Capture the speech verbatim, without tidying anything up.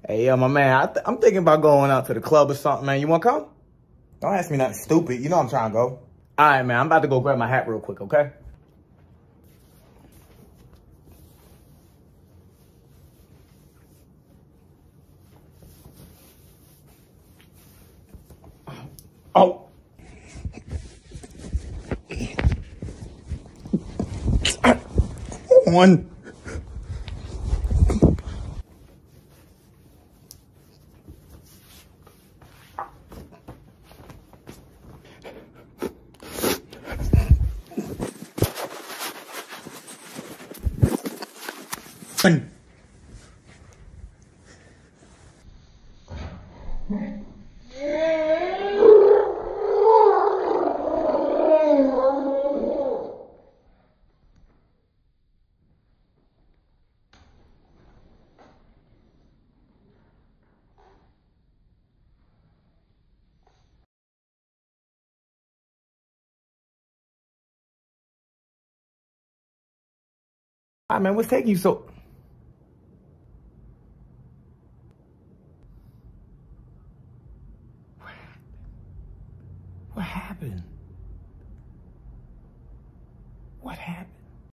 Hey, yo, my man, I th I'm thinking about going out to the club or something, man. You want to come? Don't ask me nothing stupid. You know I'm trying to go. All right, man. I'm about to go grab my hat real quick, okay? Oh. One. One. All right, man. What's taking you so... What happened? What happened?